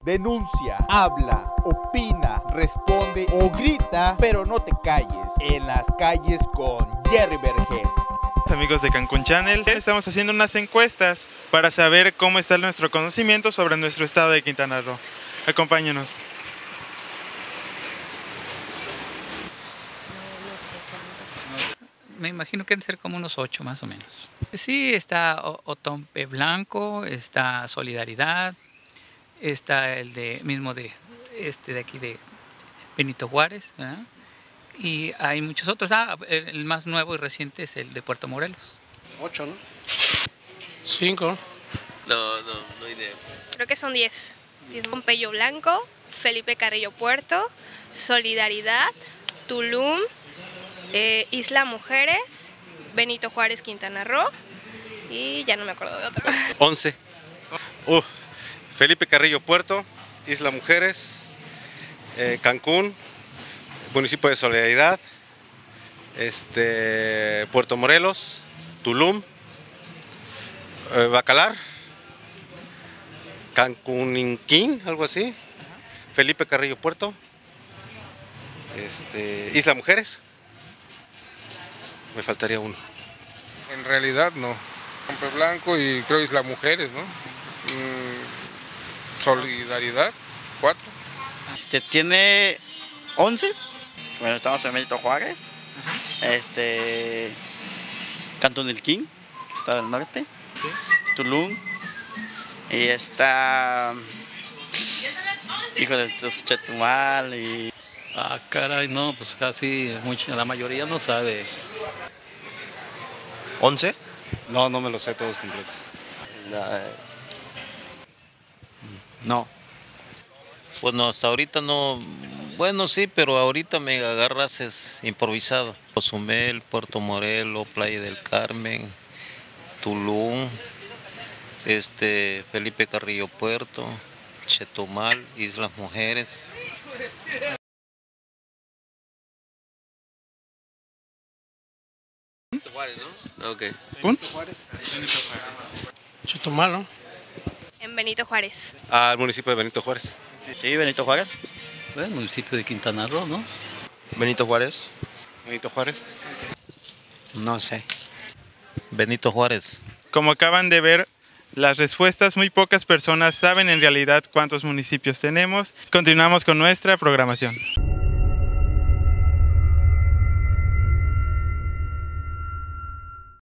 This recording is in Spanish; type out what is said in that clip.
Denuncia, habla, opina, responde o grita, pero no te calles. En las calles con Jerry Vergés. Amigos de Cancún Channel, estamos haciendo unas encuestas para saber cómo está nuestro conocimiento sobre nuestro estado de Quintana Roo. Acompáñenos. Me imagino que deben ser como unos 8 más o menos. Sí, está Otompe Blanco, está Solidaridad, está el de aquí de Benito Juárez, ¿verdad? Y hay muchos otros. El más nuevo y reciente es el de Puerto Morelos. 8, ¿no? 5. No idea. Creo que son 10. Pompeyo Blanco, Felipe Carrillo Puerto, Solidaridad, Tulum, Isla Mujeres, Benito Juárez Quintana Roo y ya no me acuerdo de otro. 11. Felipe Carrillo Puerto, Isla Mujeres, Cancún, municipio de Solidaridad, Puerto Morelos, Tulum, Bacalar, Cancuninquín, algo así, Felipe Carrillo Puerto, Isla Mujeres. Me faltaría uno. En realidad no. Pompe Blanco y creo Isla Mujeres, ¿no? Solidaridad, 4. Tiene 11. Bueno, estamos en Benito Juárez. Cantunilquín, que está del norte. ¿Sí? Tulum. Y está Hijo del Chetumal y... Caray, no, pues casi la mayoría no sabe. 11. No me lo sé todos completos. No. Bueno, hasta ahorita no. Bueno, sí, pero ahorita me agarras es improvisado. Cozumel, Puerto Morelos, Playa del Carmen, Tulum, Felipe Carrillo Puerto, Chetumal, Islas Mujeres. Juárez, ¿no? Ok. Benito Juárez. Chetumal, ¿no? En Benito Juárez. Al municipio de Benito Juárez. Sí, Benito Juárez. El municipio de Quintana Roo, ¿no? Benito Juárez. Benito Juárez. No sé. Benito Juárez. Como acaban de ver las respuestas, muy pocas personas saben en realidad cuántos municipios tenemos. Continuamos con nuestra programación.